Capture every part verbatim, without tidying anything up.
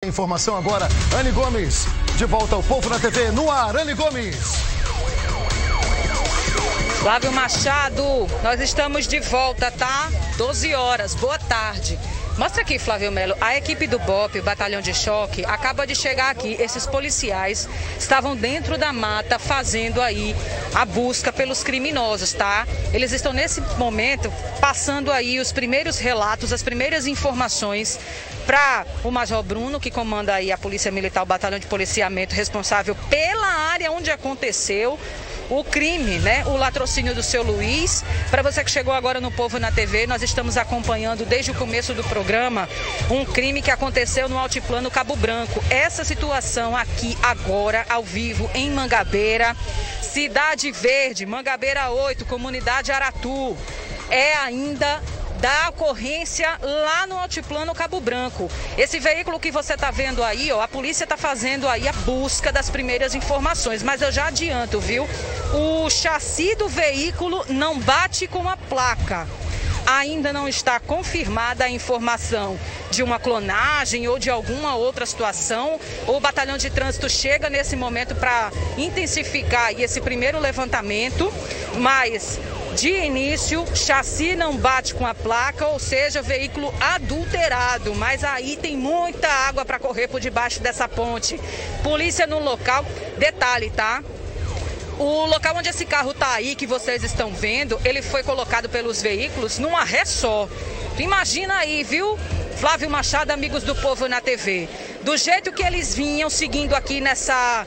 informação agora. Anne Gomes, de volta ao Povo na T V, no ar. Anne Gomes. Flávio Machado, nós estamos de volta, tá? doze horas, boa tarde. Mostra aqui, Flávio Melo, a equipe do B O P, o Batalhão de Choque, acaba de chegar aqui. Esses policiais estavam dentro da mata fazendo aí a busca pelos criminosos, tá? Eles estão nesse momento passando aí os primeiros relatos, as primeiras informações para o Major Bruno, que comanda aí a Polícia Militar, o Batalhão de Policiamento, responsável pela área onde aconteceu o crime, né? O latrocínio do seu Luiz. Para você que chegou agora no Povo na T V, nós estamos acompanhando desde o começo do programa um crime que aconteceu no Altiplano Cabo Branco. Essa situação aqui agora, ao vivo, em Mangabeira, Cidade Verde, Mangabeira oito, comunidade Aratu, é ainda da ocorrência lá no Altiplano Cabo Branco. Esse veículo que você está vendo aí, ó, a polícia está fazendo aí a busca das primeiras informações, mas eu já adianto, viu? O chassi do veículo não bate com a placa. Ainda não está confirmada a informação de uma clonagem ou de alguma outra situação. O batalhão de trânsito chega nesse momento para intensificar aí esse primeiro levantamento, mas de início, chassi não bate com a placa, ou seja, veículo adulterado. Mas aí tem muita água para correr por debaixo dessa ponte. Polícia no local. Detalhe, tá? O local onde esse carro tá aí, que vocês estão vendo, ele foi colocado pelos veículos numa ré só. Imagina aí, viu? Flávio Machado, amigos do Povo na T V. Do jeito que eles vinham seguindo aqui nessa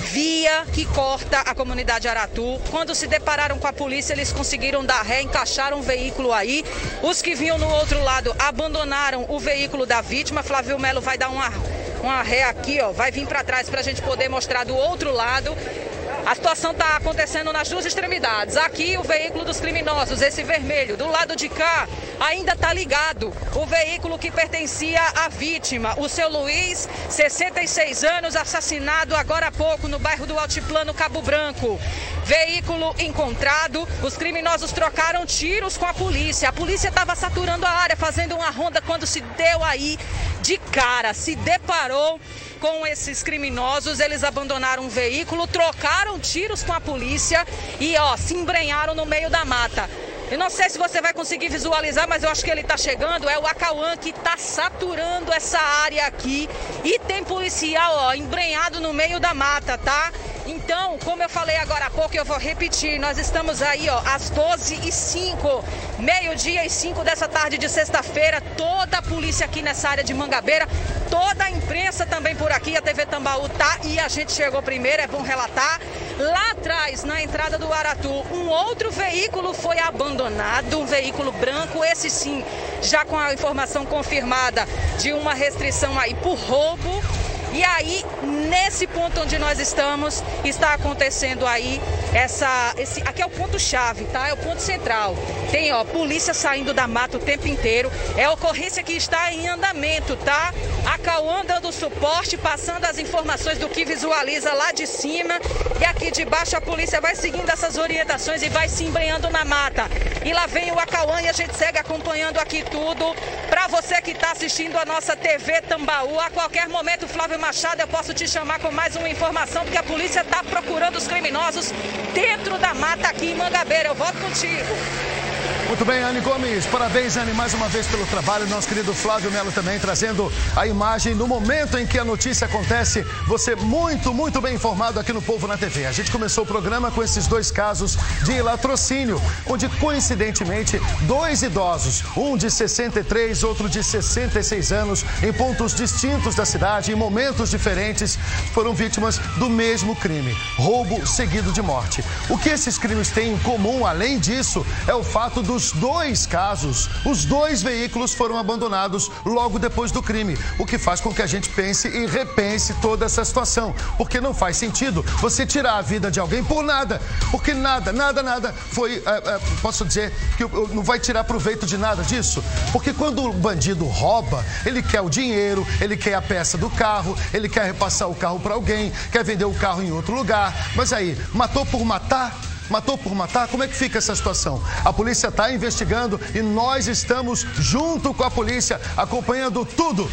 via que corta a comunidade Aratu, quando se depararam com a polícia, eles conseguiram dar ré, encaixaram o veículo aí. Os que vinham no outro lado abandonaram o veículo da vítima. Flávio Melo vai dar uma, uma ré aqui, ó, vai vir para trás para a gente poder mostrar do outro lado. A situação está acontecendo nas duas extremidades. Aqui o veículo dos criminosos, esse vermelho. Do lado de cá ainda está ligado o veículo que pertencia à vítima, o seu Luiz, sessenta e seis anos, assassinado agora há pouco no bairro do Altiplano Cabo Branco. Veículo encontrado, os criminosos trocaram tiros com a polícia. A polícia estava saturando a área, fazendo uma ronda, quando se deu aí de cara, se deparou com esses criminosos. Eles abandonaram o veículo, trocaram tiros com a polícia e, ó, se embrenharam no meio da mata. Eu não sei se você vai conseguir visualizar, mas eu acho que ele está chegando. É o Acauã que está saturando essa área aqui. E tem policial, ó, embrenhado no meio da mata, tá? Então, como eu falei agora há pouco, eu vou repetir. Nós estamos aí, ó, às doze e cinco, meio-dia e cinco dessa tarde de sexta-feira. Toda a polícia aqui nessa área de Mangabeira, toda a imprensa também por aqui, a T V Tambaú tá, e a gente chegou primeiro, é bom relatar. Lá atrás, na entrada do Aratu, um outro veículo foi abandonado, um veículo branco, esse sim, já com a informação confirmada de uma restrição aí por roubo. E aí, nesse ponto onde nós estamos, está acontecendo aí essa... Esse, aqui é o ponto-chave, tá? É o ponto central. Tem, ó, polícia saindo da mata o tempo inteiro. É a ocorrência que está em andamento, tá? A Cauã dando suporte, passando as informações do que visualiza lá de cima. E aqui de baixo a polícia vai seguindo essas orientações e vai se embrenhando na mata. E lá vem o Acauã e a gente segue acompanhando aqui tudo. Para você que está assistindo a nossa T V Tambaú, a qualquer momento, Flávio Machado, eu posso te chamar com mais uma informação, porque a polícia está procurando os criminosos dentro da mata aqui em Mangabeira. Eu volto contigo. Muito bem, Anne Gomes. Parabéns, Anne, mais uma vez pelo trabalho. Nosso querido Flávio Melo também trazendo a imagem no momento em que a notícia acontece. Você muito, muito bem informado aqui no Povo na T V. A gente começou o programa com esses dois casos de latrocínio, onde coincidentemente dois idosos, um de sessenta e três, outro de sessenta e seis anos, em pontos distintos da cidade, em momentos diferentes, foram vítimas do mesmo crime, roubo seguido de morte. O que esses crimes têm em comum, além disso, é o fato dos dois casos, os dois veículos foram abandonados logo depois do crime, o que faz com que a gente pense e repense toda essa situação, porque não faz sentido você tirar a vida de alguém por nada, porque nada, nada, nada foi, é, é, posso dizer que não vai tirar proveito de nada disso, porque quando o bandido rouba, ele quer o dinheiro, ele quer a peça do carro, ele quer repassar o carro para alguém, quer vender o carro em outro lugar, mas aí, matou por matar? Matou por matar? Como é que fica essa situação? A polícia está investigando e nós estamos junto com a polícia, acompanhando tudo.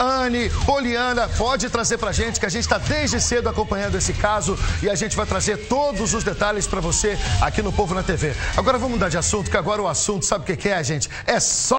Anne, Poliana, pode trazer pra gente, que a gente está desde cedo acompanhando esse caso e a gente vai trazer todos os detalhes para você aqui no Povo na T V. Agora vamos mudar de assunto, que agora o assunto, sabe o que que é, gente? É só